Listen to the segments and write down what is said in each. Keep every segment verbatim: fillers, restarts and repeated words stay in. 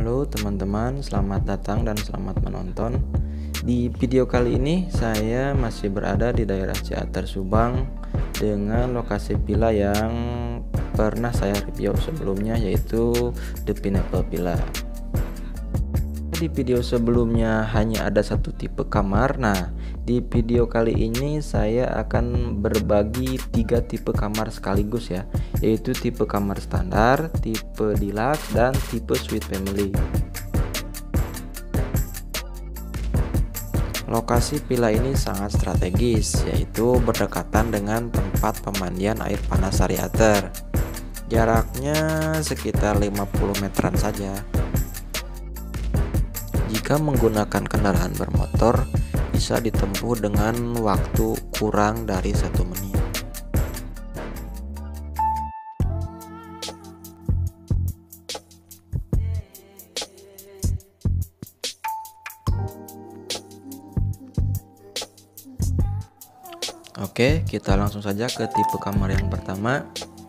Halo teman-teman, selamat datang dan selamat menonton. Di video kali ini saya masih berada di daerah Ciater Subang dengan lokasi villa yang pernah saya review sebelumnya, yaitu The Pineapple Villa. Di video sebelumnya hanya ada satu tipe kamar. Nah, di video kali ini saya akan berbagi tiga tipe kamar sekaligus ya, yaitu tipe kamar standar, tipe deluxe, dan tipe suite family. Lokasi villa ini sangat strategis, yaitu berdekatan dengan tempat pemandian air panas Ciater. Jaraknya sekitar lima puluh meteran saja. Jika menggunakan kendaraan bermotor, bisa ditempuh dengan waktu kurang dari satu menit. Oke, kita langsung saja ke tipe kamar yang pertama.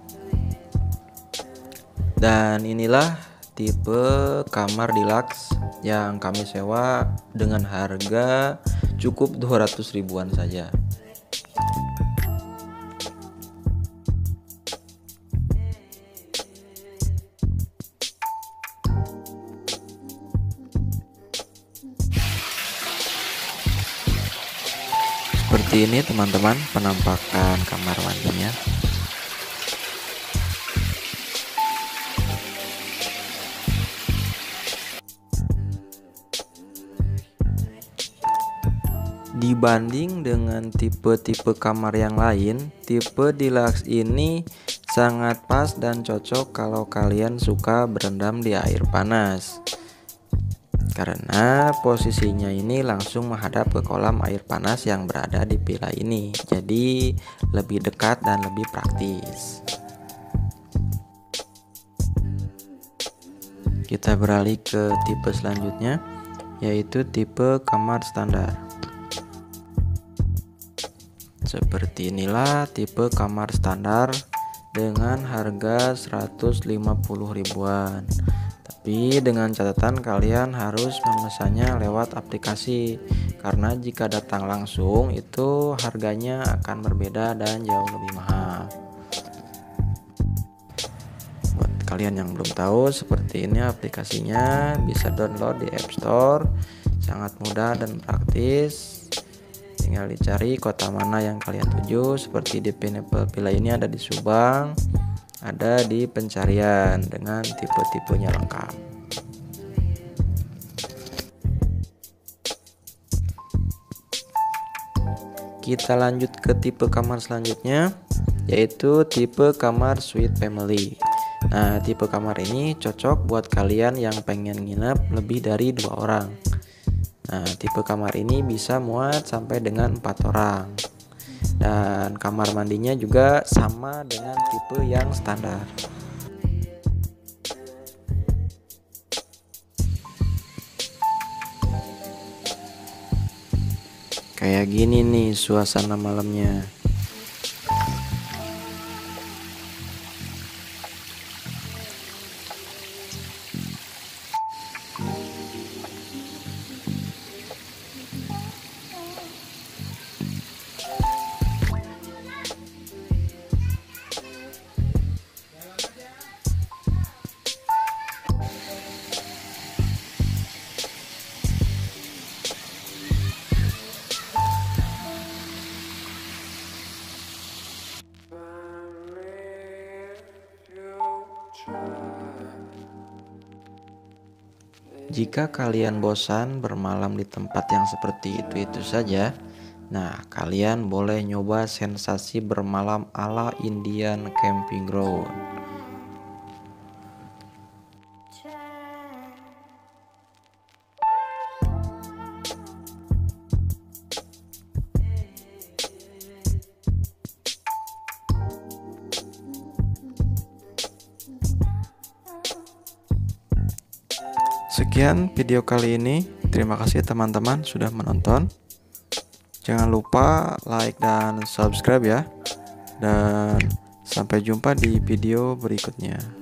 Dan inilah tipe kamar deluxe yang kami sewa dengan harga cukup dua ratus ribuan saja. Seperti ini teman-teman penampakan kamar mandinya. Dibanding dengan tipe-tipe kamar yang lain, tipe deluxe ini sangat pas dan cocok kalau kalian suka berendam di air panas. Karena posisinya ini langsung menghadap ke kolam air panas yang berada di villa ini. Jadi lebih dekat dan lebih praktis. Kita beralih ke tipe selanjutnya, yaitu tipe kamar standar. Seperti inilah tipe kamar standar dengan harga seratus lima puluh ribuan. Tapi dengan catatan kalian harus memesannya lewat aplikasi, karena jika datang langsung itu harganya akan berbeda dan jauh lebih mahal. Buat kalian yang belum tahu, seperti ini aplikasinya, bisa download di App Store. Sangat mudah dan praktis. Tinggal dicari kota mana yang kalian tuju. Seperti di Pineapple Villa ini ada di Subang, ada di pencarian dengan tipe-tipenya lengkap. Kita lanjut ke tipe kamar selanjutnya, yaitu tipe kamar suite family. Nah, tipe kamar ini cocok buat kalian yang pengen nginep lebih dari dua orang. Nah, tipe kamar ini bisa muat sampai dengan empat orang. Dan kamar mandinya juga sama dengan tipe yang standar. Kayak gini nih suasana malamnya. Jika kalian bosan bermalam di tempat yang seperti itu-itu saja, nah kalian boleh nyoba sensasi bermalam ala Indian Camping Ground. Sekian video kali ini. Terima kasih teman-teman sudah menonton. Jangan lupa like dan subscribe ya. Dan sampai jumpa di video berikutnya.